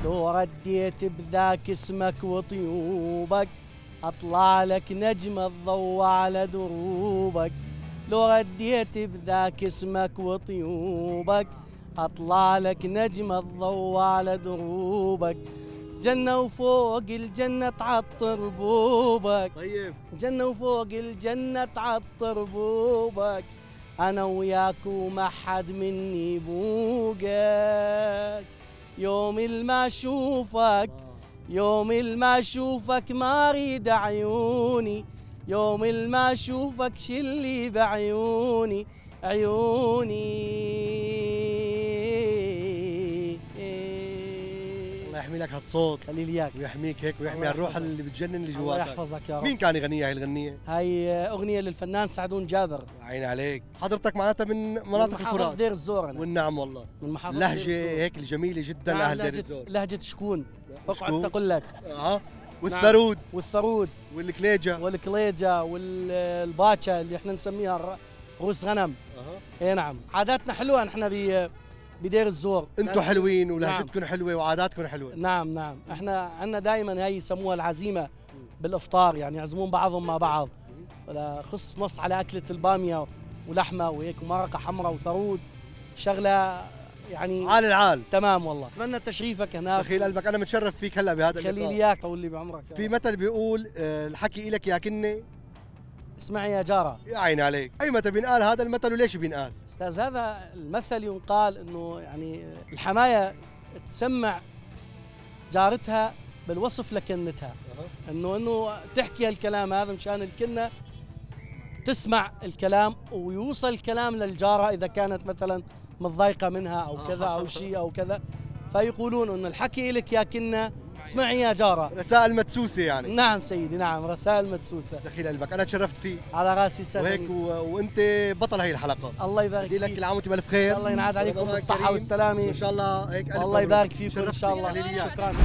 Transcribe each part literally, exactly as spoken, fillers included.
لو رديت بذاك اسمك وطيوبك أطلع لك نجم الضوء على دروبك. لو رديت بذاك اسمك وطيوبك أطلع لك نجم الضوء على دروبك. جنة وفوق الجنة تعطر بوبك. طيب جنة وفوق الجنة تعطر بوبك. أنا وياك وما حد مني بوقك. يوم الما أشوفك يوم الما أشوفك ما أريد عيوني. يوم الما أشوفك شلي بعيوني عيوني. الله يحمي لك هالصوت خلي لي اياك ويحميك هيك ويحمي الروح اللي بتجنن اللي جواتك. الله يحفظك يا رب. مين كان يغنيها هي الغنية؟ هاي أغنية للفنان سعدون جابر. عيني عليك. حضرتك معناتها من مناطق الفرات. دير الزور أنا. والنعم والله. من محافظة لهجة هيك الجميلة جدا لأهل دير الزور. لهجة شكون. بقعد أقول لك. أها. والثرود. نعم. والثرود. والكليجة. والكليجة والباتشا اللي احنا نسميها روس غنم. أها. اي نعم، عاداتنا حلوة نحن ب بدير الزور. انتم حلوين ولهجتكم نعم. حلوة وعاداتكم حلوة. نعم نعم، احنا عندنا دائما هي يسموها العزيمة بالافطار، يعني يعزمون بعضهم مع بعض. ولا خص نص على أكلة البامية ولحمة وهيك ومرقة حمراء وثرود، شغلة يعني عال العال. تمام والله. اتمنى تشريفك هناك. دخيل قلبك، انا متشرف فيك هلا بهذا اللقاء. خلي لي اياك طول لي بعمرك. في مثل بيقول آه الحكي إلك يا كني اسمعي يا جارة. يا عيني عليك. اي متى بينقال هذا المثل وليش بينقال؟ استاذ هذا المثل ينقال انه يعني الحماية تسمع جارتها بالوصف لكنتها. انه انه تحكي هالكلام هذا مشان الكنة تسمع الكلام ويوصل الكلام للجارة اذا كانت مثلا متضايقة منها او كذا او شيء او كذا، فيقولون انه الحكي لك يا كنة اسمعي يا جارة. رسائل مدسوسة يعني. نعم سيدي، نعم رسائل مدسوسة. دخيل قلبك، انا تشرفت فيك. على راسي استاذ. وهيك و... وانت بطل هي الحلقة. الله يبارك فيك. بدي لك العام وانت بالف خير. الله ينعاد عليكم بالصحة والسلامة. ان شاء الله هيك الف الله يبارك فيكم ان شاء الله. شكرا.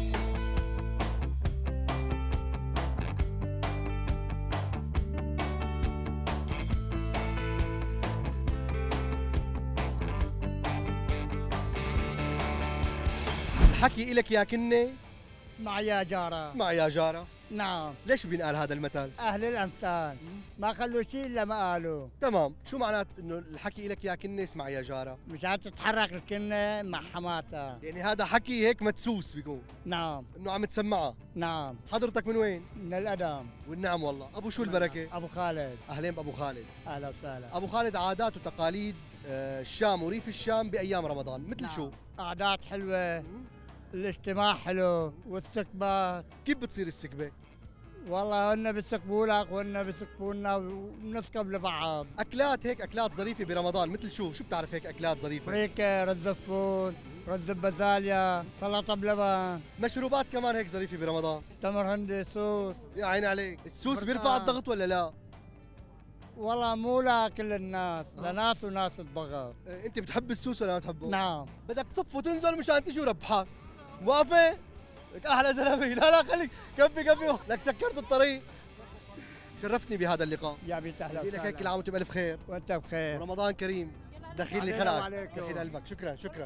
الحكي إلك يا كني اسمع يا جارة. اسمع يا جارة. نعم. ليش بينقال هذا المثل؟ أهل الأمثال ما خلوا شيء إلا ما قالوا. تمام، شو معنات إنه الحكي إلك يا كني اسمع يا جارة؟ مشان تتحرك الكنة مع حماتها. يعني هذا حكي هيك مدسوس بيكون. نعم. إنه عم تسمعها. نعم. حضرتك من وين؟ من الأدم. والنعم والله، أبو شو البركة؟ أبو خالد. أهلين بأبو خالد. أهلا وسهلا. أبو خالد، عادات وتقاليد الشام وريف الشام بأيام رمضان مثل نعم. شو؟ عادات حلوة، الاجتماع حلو والسكبات. كيف بتصير السكبة؟ والله هن بيسكبوا لك وهن بيسكبونا ونسكب لبعض. أكلات هيك أكلات ظريفة برمضان مثل شو؟ شو بتعرف هيك أكلات ظريفة؟ فريكة، رز فول، رز بازاليا، سلطة بلبن. مشروبات كمان هيك ظريفة برمضان. تمر هندي، سوس. يا عيني عليك، السوس بركان. بيرفع الضغط ولا لا؟ والله مو لكل الناس، لناس وناس الضغط. انت بتحب السوس ولا ما بتحبه؟ نعم. بدك تصف وتنزل مشان تجي وربحك. موافق؟ لك احلى زلمه. لا لا خليك كفي كفي لك سكرت الطريق. شرفتني بهذا اللقاء. يا بيت اهلا بدي لك هيك العام وانت بالف خير. وانت بخير. رمضان كريم. دخيل لي علينا خلقك. وعليكم. دخيل قلبك. شكرا شكرا.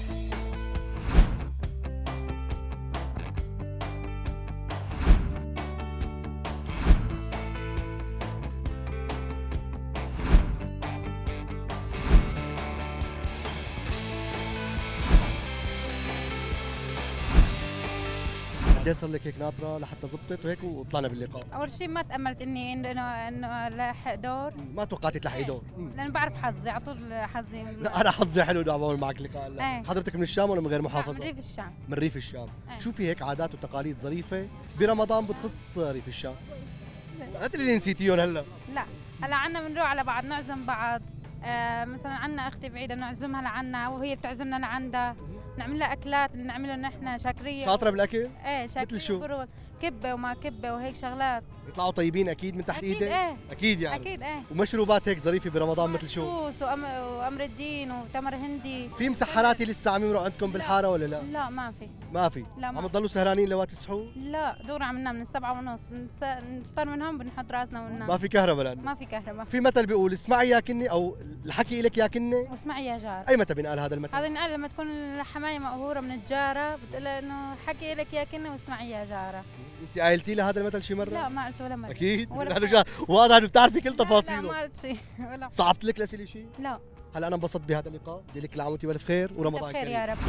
قديش صار لك هيك ناطره لحتى زبطت وهيك وطلعنا باللقاء؟ اول شيء ما تاملت اني انه انه لاحق دور. ما توقعتي تلحقي دور. لانه بعرف حظي على طول حظي. لا انا حظي حلو انه عم بعمل معك لقاء هلا. ايه. حضرتك من الشام ولا من غير محافظه؟ من ريف الشام. من ريف الشام. ايه. شو في هيك عادات وتقاليد ظريفه برمضان بتخص ريف الشام؟ لا تقولي لي نسيتيهم هلا. لا هلا عنا بنروح على بعض نعزم بعض. آه مثلا عنا اختي بعيده بنعزمها لعنا وهي بتعزمنا لعندها. نعمل لها اكلات اللي نعملها نحن شاكريه. شاطره بالاكل؟ ايه شاكريه. مثل شو؟ برول. كبه وما كبه وهيك شغلات. يطلعوا طيبين اكيد من تحت اكيد ايدك؟ ايه اكيد يعني. اكيد ايه. ومشروبات هيك ظريفه برمضان مثل شو؟ سوس وأم... وامر الدين وتمر هندي. في مسحراتي لسه عم يمروا عندكم بالحاره ولا لا؟ لا ما في. ما في. لا ما عم تضلوا سهرانين لوقت السحور؟ لا دور عم ننام من السبعة ونص، نس- نفطر من هون بنحط راسنا وننام. ما في كهرباء لانه ما في كهرباء. في مثل بيقول اسمعي يا كني او الحكي لك يا كني. واسمعي يا جار. اي متى بينقال هذا المثل؟ هذا ينقال لما تكون الحماية مقهورة من الجارة، بتقول انه حكي لك يا كني واسمعي يا جارة. انت قايلتي لها هذا المثل شي مره؟ لا ما قلت ولا مرة. اكيد ولا لانه مرة. جا واضح انه بتعرفي كل لا لا تفاصيله. ما قلت شيء ولا. صعبت لك الاسئله شيء؟ لا. هلا انا انبسطت بهذا اللقاء، بدي لك كل عام وانت بالف خير ورمضان بخير كريم. يا رب.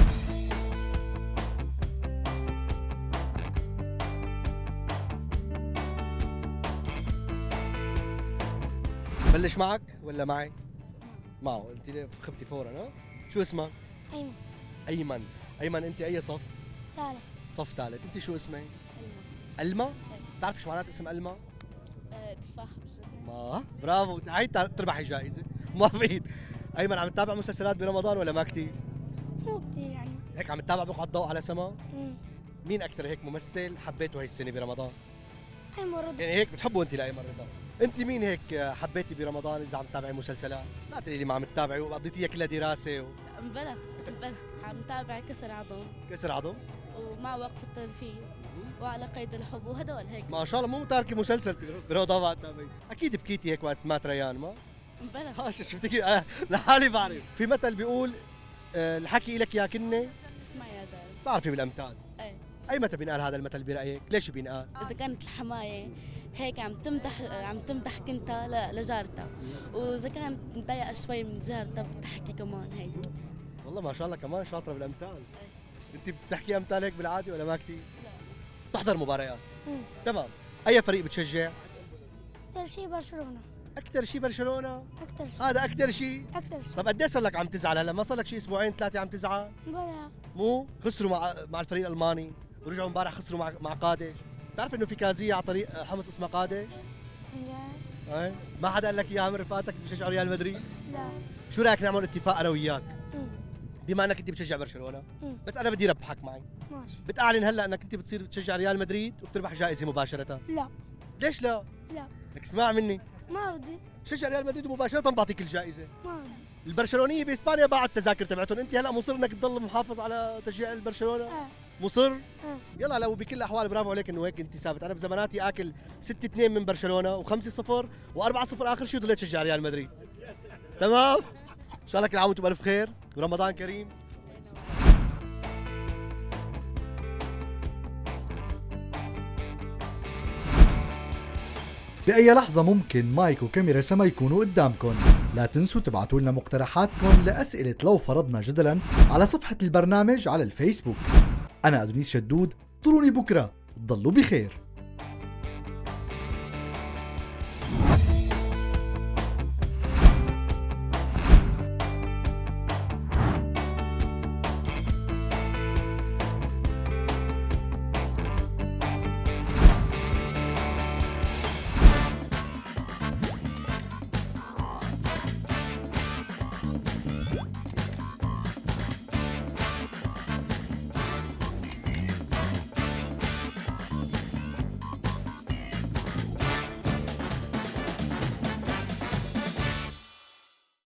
بلش معك ولا معي؟ معه، انت ليه خفتي فورا ها؟ شو اسمك؟ أيمن. ايمن، ايمن انت اي صف؟ ثالث. صف ثالث، انت شو اسمك؟ ألما؟ بتعرفي شو معنات اسم ألما؟ تفاح ما برافو، تعي تربحي جائزة، موافقين. أيمن عم تتابع مسلسلات برمضان ولا ما كثير؟ مو كثير يعني. هيك عم تتابع بقعة ضوء على سما؟ امم مين أكثر هيك ممثل حبيته هي السنة برمضان؟ أيمن رضا. يعني هيك بتحبه أنت لأيمن رضا. أنت مين هيك حبيتي برمضان إذا عم تتابعي مسلسلات؟ لا تقولي لي ما عم تتابعي وقضيتيها كلها دراسة و... بلا بلا عم تابع كسر عظم كسر عظم؟ ومع وقف التنفيذ وعلى قيد الحب وهدول هيك. ما شاء الله مو متاركة مسلسل برمضان ما تتابعي. أكيد بكيتي هيك وقت مات ريان ما؟ بلا ها شفتي كيف انا لحالي بعرف. في مثل بيقول آه، الحكي لك يا كني. اسمع يا جار. بتعرفي بالامثال. ايه. اي متى بينقال هذا المثل برايك؟ ليش بينقال؟ اذا كانت الحمايه هيك عم تمدح عم تمدح كنتها ل- لجارتها، واذا كانت مضايقه شوي من جارتها بتحكي كمان هيك. والله ما شاء الله كمان شاطره بالامثال. انت بتحكي امثال هيك بالعادي ولا ما كثير؟ بتحضر مباريات. مم. تمام. اي فريق بتشجع؟ أكثر شيء برشلونة. اكثر شيء برشلونه؟ أكثر شيء. هذا اكثر شيء؟ أكثر شيء. طب قد ايه صار لك عم تزعل هلا؟ ما صار لك شيء اسبوعين ثلاثه عم تزعل؟ بلا. مو خسروا مع مع الفريق الالماني ورجعوا امبارح خسروا مع مع قادش. بتعرف انه في كازيه على طريق حمص اسمها قادش؟ لا. اي ما حدا قال لك اياها من رفقاتك بيشجعوا ريال مدريد؟ لا. شو رايك نعمل اتفاق انا وياك؟ مم. بما انك انت بتشجع برشلونه مم. بس انا بدي ربحك معي. ماشي. بتعلن هلا انك انت بتصير بتشجع ريال مدريد وبتربح جائزه مباشره. لا. ليش لا؟ لا. لك اسمع مني، ما بدي. شجع ريال مدريد ومباشره بعطيك الجائزه. ما بدي. البرشلونيه باسبانيا باعوا التذاكر تبعتهم، انت هلا مصر انك تضل محافظ على تشجيع البرشلونه؟ آه. مصر؟ آه. يلا لو بكل الاحوال برافو عليك انه هيك انت ثابت. انا بزماناتي اكل ستة اثنين من برشلونه و5 صفر و4 صفر اخر شيء وضليت اشجع ريال مدريد. تمام؟ ان شاء الله كل عام وانتم بالف خير ورمضان كريم. بأي لحظة ممكن مايك وكاميرا سما يكونوا قدامكم. لا تنسوا تبعتوا لنا مقترحاتكم لأسئلة لو فرضنا جدلا على صفحة البرنامج على الفيسبوك. أنا أدونيس شدود، طروني بكرة، ضلوا بخير.